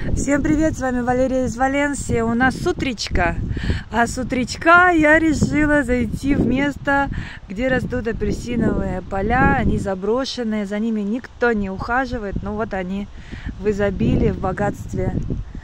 Всем привет, с вами Валерия из Валенсии. У нас утречка, а с утречка я решила зайти в место, где растут апельсиновые поля. Они заброшенные, за ними никто не ухаживает, но вот они в изобилии, в богатстве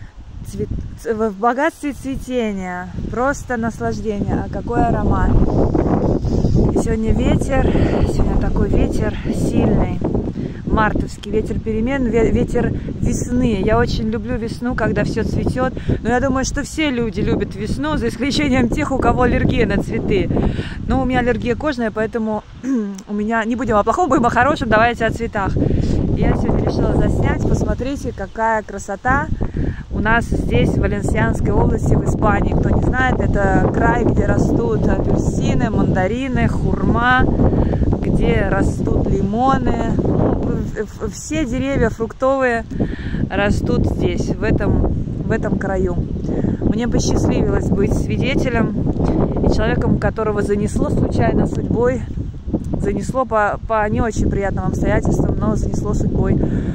цветения. Просто наслаждение, а какой аромат. И сегодня такой ветер сильный. Мартовский ветер перемен, ветер весны. Я очень люблю весну, когда все цветет. Но я думаю, что все люди любят весну, за исключением тех, у кого аллергия на цветы. Но у меня аллергия кожная, поэтому у меня не будем о плохом, будем о хорошем. Давайте о цветах. Я сегодня решила заснять. Посмотрите, какая красота у нас здесь, в Валенсианской области, в Испании. Кто не знает, это край, где растут апельсины, мандарины, хурма, где растут лимоны. Все деревья фруктовые растут здесь, в этом краю. Мне посчастливилось быть свидетелем и человеком, которого занесло случайно судьбой, занесло по не очень приятным обстоятельствам, но занесло судьбой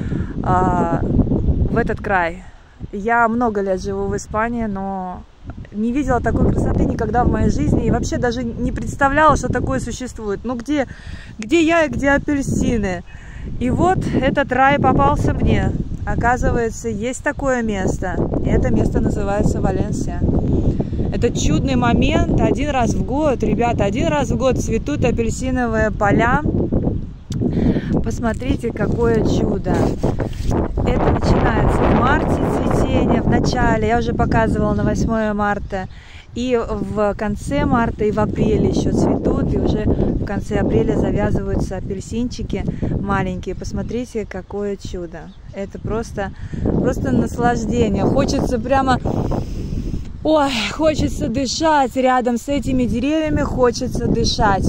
в этот край. Я много лет живу в Испании, но не видела такой красоты никогда в моей жизни и вообще даже не представляла, что такое существует. Ну где я и где апельсины? И вот этот рай попался мне. Оказывается, есть такое место. И это место называется Валенсия. Это чудный момент. Один раз в год, ребята, один раз в год цветут апельсиновые поля. Посмотрите, какое чудо. Это начинается в марте цветение, в начале. Я уже показывала на 8 марта. И в конце марта, и в апреле еще цветут, и уже в конце апреля завязываются апельсинчики маленькие. Посмотрите, какое чудо. Это просто наслаждение. Хочется прямо... Ой, хочется дышать рядом с этими деревьями, хочется дышать.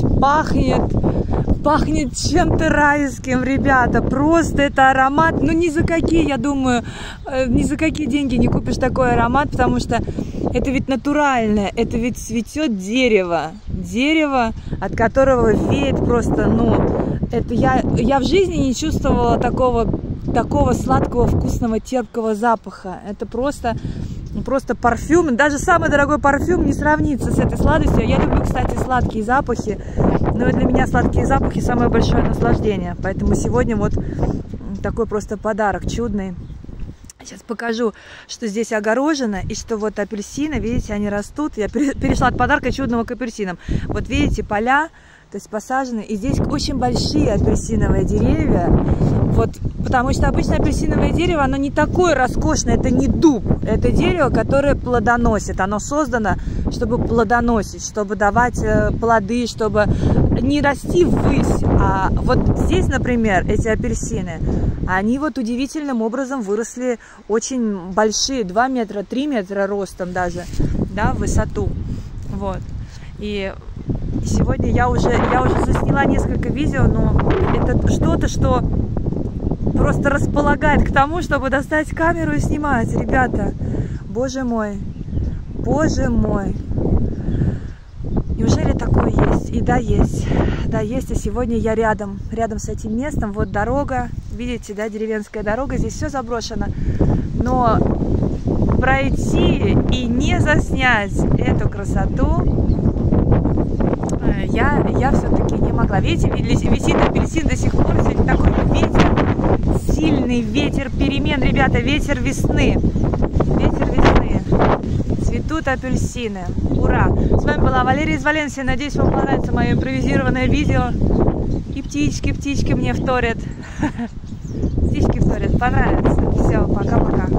Пахнет чем-то райским, ребята. Просто это аромат. Ну, ни за какие, я думаю, ни за какие деньги не купишь такой аромат, потому что это ведь натуральное, это ведь цветет дерево. Дерево, от которого веет просто, это я в жизни не чувствовала такого сладкого, вкусного, терпкого запаха. Это просто парфюм. Даже самый дорогой парфюм не сравнится с этой сладостью. Я люблю, кстати, сладкие запахи. Но для меня сладкие запахи самое большое наслаждение. Поэтому сегодня вот такой просто подарок чудный. Сейчас покажу, что здесь огорожено, и что вот апельсины, видите, они растут. Я перешла от подарка чудного к апельсинам. Вот видите, поля, то есть посажены, и здесь очень большие апельсиновые деревья. Вот, потому что обычно апельсиновое дерево, оно не такое роскошное, это не дуб. Это дерево, которое плодоносит. Оно создано, чтобы плодоносить, чтобы давать плоды, чтобы не расти ввысь. А вот здесь, например, эти апельсины, они вот удивительным образом выросли очень большие, 2 метра, 3 метра ростом даже, да, в высоту. Вот. И сегодня я уже засняла несколько видео, но это что-то, что просто располагает к тому, чтобы достать камеру и снимать. Ребята, боже мой, неужели такое есть? И да, есть, и сегодня я рядом с этим местом. Вот дорога, видите, да, деревенская дорога, здесь все заброшено, но пройти и не заснять эту красоту я все-таки не могла. Видите, висит апельсин до сих пор, сегодня такой ветер, сильный ветер перемен, ребята, ветер весны. Цветут апельсины. Ура! С вами была Валерия из Валенсии. Надеюсь, вам понравится мое импровизированное видео. И птички мне вторят. Птички вторят. Понравится. Все, пока-пока.